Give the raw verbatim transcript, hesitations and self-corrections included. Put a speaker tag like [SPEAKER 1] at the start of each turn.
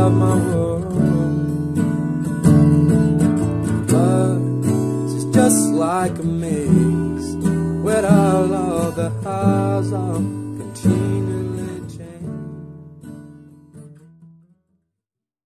[SPEAKER 1] of my world. But it's just like a maze, where all of the highs are continuing.